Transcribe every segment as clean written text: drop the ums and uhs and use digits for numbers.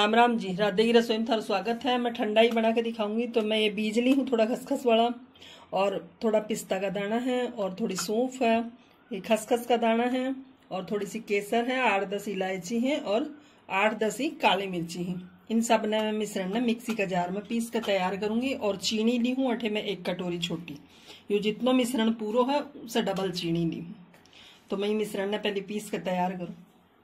राम राम जी, राधे की रसोई में थारा स्वागत है। मैं ठंडा ही बना के दिखाऊंगी। तो मैं ये बीज ली हूँ, थोड़ा खसखस वाला और थोड़ा पिस्ता का दाना है और थोड़ी सौंफ है, ये खसखस का दाना है और थोड़ी सी केसर है, 8-10 इलायची है और 8-10 ही काली मिर्ची है। इन सब ने मैं मिश्रण ने मिक्सी का जार में पीस कर तैयार करूंगी। और चीनी ली हूँ अठे में 1 कटोरी छोटी, ये जितना मिश्रण पूरा है उससे डबल चीनी ली हूँ। तो मैं मिश्रण ने पहले पीस कर तैयार करूँ।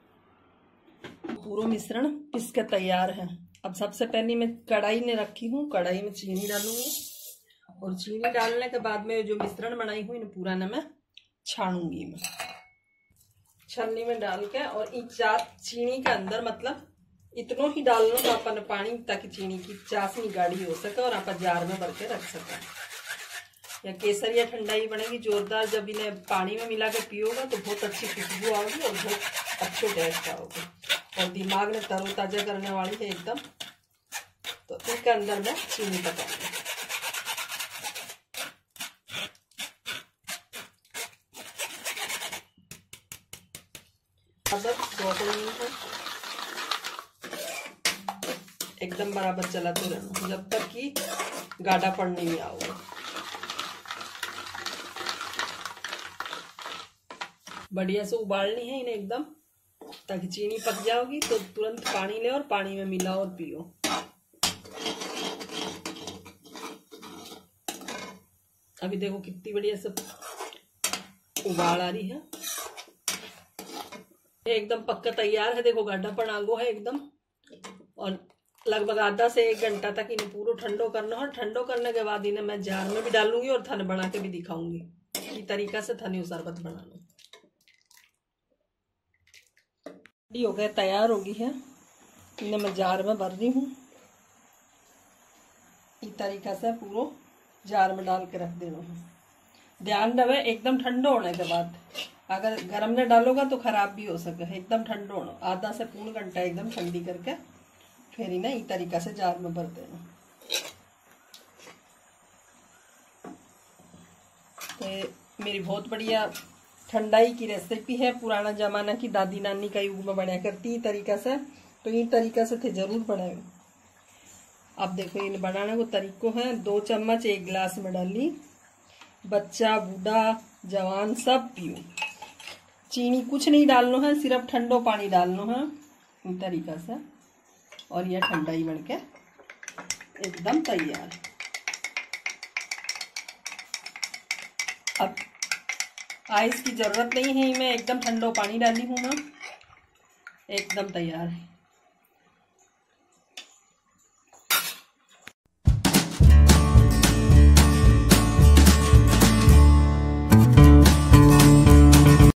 पूरा मिश्रण पीस के तैयार है। अब सबसे पहले मैं कढ़ाई में रखी हूँ, कढ़ाई में चीनी डालूंगी और चीनी डालने के बाद में जो मिश्रण बनाई हुई इन्हें पूरा न मैं छानूंगी। मैं छन्नी में डाल के और चीनी के अंदर मतलब इतनो ही डालना तो अपन पानी, ताकि चीनी की चाशनी गाढ़ी हो सके और आप जार में भर के रख सके। या केसर या ठंडाई बनेगी जोरदार। जब इन्हें पानी में मिला के पियोगा तो बहुत अच्छी खुशबू आएगी और बहुत अच्छे टेस्ट आओगे और दिमाग में तरोताजा करने वाली है एकदम। तो इसके अंदर मैं चीनी पकाऊंगी। एकदम बराबर चलाते रहना जब तक कि गाढ़ा पड़ने नहीं आओगे। बढ़िया से उबालनी है इन्हें एकदम, ताकि चीनी पक जाओगी तो तुरंत पानी ले और पानी में मिलाओ और पियो। अभी देखो कितनी बढ़िया से उबाल आ रही है, एकदम पक्का तैयार है। देखो गाढ़ापन आगो है एकदम। और लगभग आधा से 1 घंटा तक इन्हें पूरा ठंडो करना है। ठंडो करने के बाद इन्हें मैं जार में भी डालूंगी और थाने बना के भी दिखाऊंगी इस तरीका से थाने शरबत बनाना। हो गया, तैयार होगी है। इन्हें मैं जार में भर रही हूँ। इस तरीका से पूरा जार में डाल के रख देना है। ध्यान रहे एकदम ठंडा होने के बाद, अगर गर्म में डालोगा तो खराब भी हो सके। एकदम ठंडा होना, आधा से पौन घंटा एकदम ठंडी करके फिर इन्हें इस तरीका से जार में भर देना। तो मेरी बहुत बढ़िया ठंडाई की रेसिपी है। पुराना जमाना की दादी नानी का युग में बनाया करती है तरीका से। तो इन तरीका से थे जरूर बनाए। अब देखो इन बनाने को तरीको है। 2 चम्मच 1 गिलास में डाली, बच्चा बूढ़ा जवान सब पियो। चीनी कुछ नहीं डालना है, सिर्फ ठंडो पानी डालना है इन तरीका से। और यह ठंडाई बनके एकदम तैयार। अब आइस की जरूरत नहीं है, मैं एकदम ठंडो पानी डाली हूँ मैं, एकदम तैयार है।